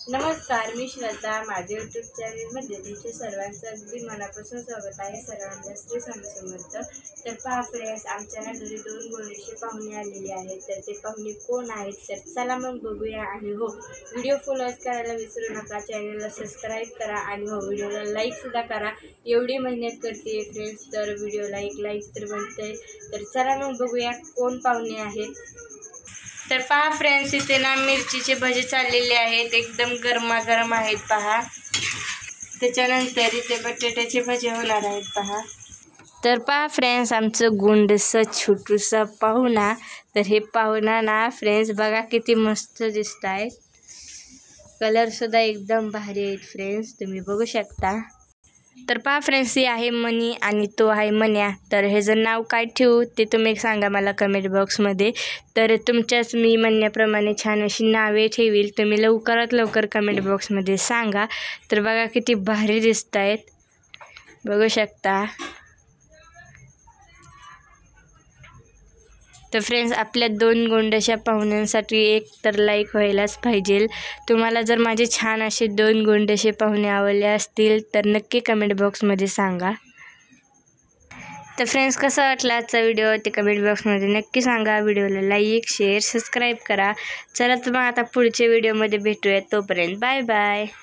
नमस्कार, मी श्रद्धा. माझ्या यूट्यूब चॅनलमध्ये तुमच्या सर्वांचं अगदी मनापासून स्वागत आहे. सर्वांना श्री स्वामी समर्थ. तर पहा फ्रेंड्स, आमच्या घरी 2 गोंडीचे पाहुणे आलेले आहेत. तर ते पाहुणे कोण आहेत तर चला मग बघूया. आणि हो, व्हिडिओ फुल वॉच करायला विसरू नका. चॅनलला सबस्क्राईब करा आणि हो, व्हिडिओला लाईकसुद्धा करा. एवढी मेहनत करते फ्रेंड्स, तर व्हिडिओला एक लाईक तर बनते. तर चला मग बघूया कोण पाहुणे आहेत. तर पहा फ्रेंड्स, इथे ना मिरचीचे भजे चाललेले आहेत, एकदम गरमागरम आहेत पहा. त्याच्यानंतर इथे बटाट्याचे भजे होणार आहेत पहा. तर पहा फ्रेंड्स, आमचं गुंडसं छोटूसा पाहुणा. तर हे पाहुणा ना फ्रेंड्स बघा किती मस्त दिसत आहेत. कलरसुद्धा एकदम भारी आहेत फ्रेंड्स, तुम्ही बघू शकता. तर पहा फ्रेंड्स, ही आहे मनी आणि तो आहे मन्या. तर ह्याचं नाव काय ठेवू ते तुम्ही सांगा मला कमेंट बॉक्समध्ये. तर तुमच्याच मी म्हणण्याप्रमाणे छान अशी नावे ठेवील. तुम्ही लवकरात लवकर कमेंट बॉक्समध्ये सांगा. तर बघा किती भारी दिसत आहेत, बघू शकता. तर फ्रेंड्स, आपल्या 2 गोंडशा पाहुण्यांसाठी एक तर लाईक व्हायलाच पाहिजे. तुम्हाला जर माझे छान असे 2 गोंडशे पाहुणे आवडले असतील तर नक्की कमेंट बॉक्समध्ये सांगा. तर फ्रेंड्स, कसा वाटला आजचा व्हिडिओ ते कमेंट बॉक्समध्ये नक्की सांगा. व्हिडिओला लाईक, शेअर, सबस्क्राईब करा. चला तर मग आता पुढच्या व्हिडिओमध्ये भेटूया. तोपर्यंत बाय बाय.